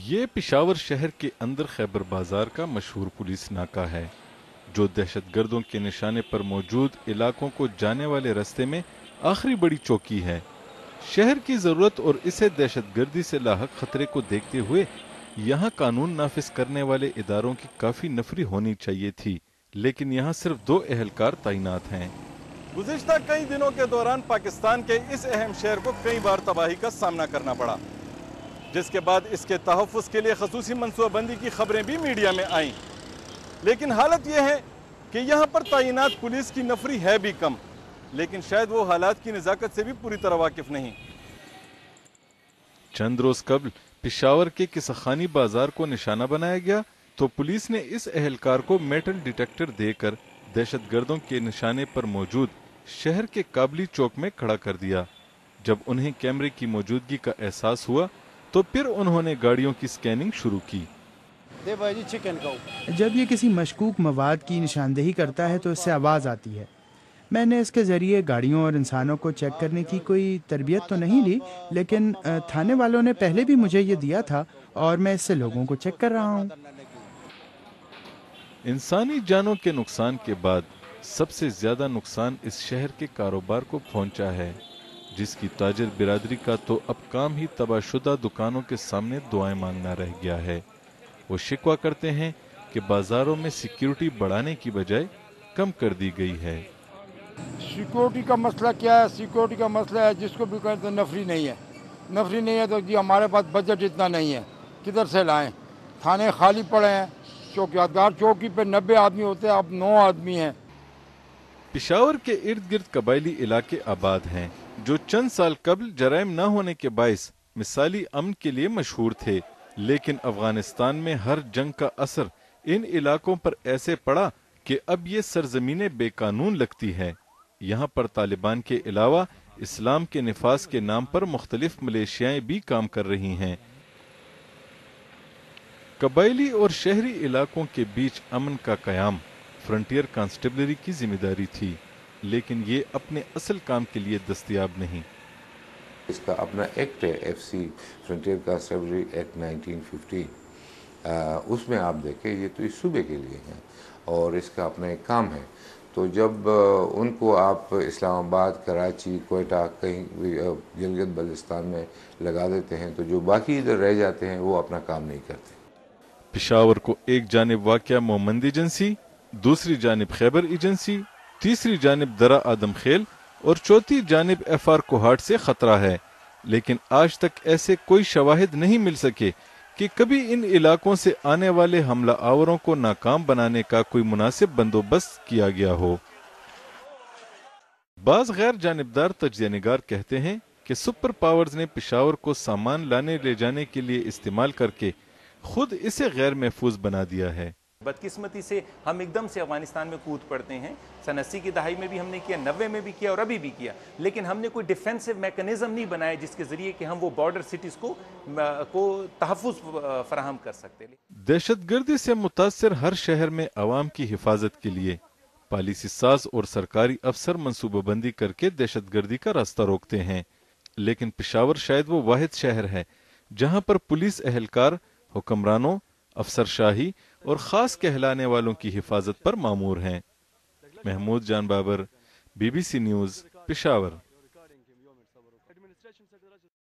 یہ پشاور شہر کے اندر خیبر بازار کا مشہور پولیس ناکہ ہے جو دہشت گردوں کے نشانے پر موجود علاقوں کو جانے والے راستے میں آخری بڑی چوکی ہے۔ شہر کی ضرورت اور اسے دہشت گردی سے لاحق خطرے کو دیکھتے ہوئے یہاں قانون نافذ کرنے والے اداروں کی کافی نفری ہونی چاہیے تھی، لیکن یہاں صرف 2 اہلکار تعینات ہیں۔ گزشتہ کئی دنوں کے دوران پاکستان کے اس اہم شہر کو کئی بار تباہی کا سامنا کرنا پڑا، جس کے بعد اس کے تحفظ کے لیے خصوصی منصوبہ بندی کی خبریں بھی میڈیا میں آئیں، لیکن حالت یہ ہے کہ یہاں پر تعینات پولیس کی نفری ہے بھی کم، لیکن شاید وہ حالات کی نزاکت سے بھی پوری طرح واقف نہیں۔ چند روز قبل پشاور کے قصخانی بازار کو نشانہ بنایا گیا تو پولیس نے اس اہلکار کو میٹل ڈیٹیکٹر دے کر دہشت گردوں کے نشانے پر موجود شہر کے قابلی چوک میں کھڑا کر دیا۔ جب انہیں کیمرے کی موجودگی کا احساس ہوا تو پھر انہوں نے گاڑیوں کی سکیننگ شروع کی۔ جب یہ کسی مشکوک مواد کی نشاندہی کرتا ہے تو اس سے آواز آتی ہے۔ میں نے اس کے ذریعے گاڑیوں اور انسانوں کو چیک کرنے کی کوئی تربیت تو نہیں لی، لیکن تھانے والوں نے پہلے بھی مجھے یہ دیا تھا اور میں اس سے لوگوں کو چیک کر رہا ہوں۔ انسانی جانوں کے نقصان کے بعد سب سے زیادہ نقصان اس شہر کے کاروبار کو پہنچا ہے، جس کی تاجر برادری کا تو اب کام ہی تباہ شدہ دکانوں کے سامنے دعائیں مانگنا رہ گیا ہے۔ وہ شکوہ کرتے ہیں کہ بازاروں میں سیکیورٹی بڑھانے کی بجائے کم کر دی گئی ہے۔ سیکورٹی کا مسئلہ کیا ہے؟ سیکورٹی کا مسئلہ ہے جس کو بھی کہیں تو نفری نہیں ہے، نفری نہیں ہے تو جی ہمارے پاس بجٹ اتنا نہیں ہے، کدھر سے لائیں؟ تھانے خالی پڑے ہیں، چوکیدار چوکی پہ 90 آدمی ہوتے ہیں، اب 9 آدمی ہیں۔ پشاور کے ارد گرد قبائلی علاقے آباد ہیں جو چند سال قبل جرائم نہ ہونے کے باعث مثالی امن کے لیے مشہور تھے، لیکن افغانستان میں ہر جنگ کا اثر ان علاقوں پر ایسے پڑا کہ اب یہ سرزمینیں بے قانون لگتی ہے۔ یہاں پر طالبان کے علاوہ اسلام کے نفاذ کے نام پر مختلف ملیشیائیں بھی کام کر رہی ہیں۔ قبائلی اور شہری علاقوں کے بیچ امن کا قیام فرنٹیئر کانسٹیبلری کی ذمہ داری تھی، لیکن یہ اپنے اصل کام کے لیے دستیاب نہیں۔ اس کا اپنا ایکٹ ہے، F C Frontier Constabulary Act 1950، اس میں آپ دیکھیں یہ تو اس صوبے کے لیے ہیں اور اس کا اپنا ایک کام ہے۔ تو جب ان کو آپ اسلام آباد، کراچی، کوئٹہ، کہیں گلگت بلتستان میں لگا دیتے ہیں تو جو باقی ادھر رہ جاتے ہیں وہ اپنا کام نہیں کرتے۔ پشاور کو ایک جانب واقع مومند ایجنسی، دوسری جانب خیبر ایجنسی، تیسری جانب درہ آدم خیل اور چوتھی جانب ایف آر کوہاٹ سے خطرہ ہے، لیکن آج تک ایسے کوئی شواہد نہیں مل سکے کہ کبھی ان علاقوں سے آنے والے حملہ آوروں کو ناکام بنانے کا کوئی مناسب بندوبست کیا گیا ہو۔ بعض غیر جانبدار تجزیہ نگار کہتے ہیں کہ سپر پاورز نے پشاور کو سامان لانے لے جانے کے لیے استعمال کر کے خود اسے غیر محفوظ بنا دیا ہے۔ بدقسمتی سے ہم ایک دم سے افغانستان میں کود پڑتے ہیں۔ سن 80 کی دہائی میں بھی ہم نے کیا، 90 میں بھی کیا اور ابھی بھی کیا، لیکن ہم نے کوئی ڈیفینسو میکنزم نہیں بنایا جس کے ذریعے کہ ہم وہ بارڈر سٹیز کو تحفظ فراہم کر سکتے۔ دہشت گردی سے متاثر ہر شہر میں عوام کی حفاظت کے لیے پالیسی ساز اور سرکاری افسر منصوبہ بندی کر کے دہشت گردی کا راستہ روکتے ہیں، لیکن پشاور شاید وہ واحد شہر ہے جہاں پر پولیس اہلکار حکمرانوں، افسر شاہی اور خاص کہلانے والوں کی حفاظت پر مامور ہیں۔ Mahmood Jan Babar, BBC news, Peshawar.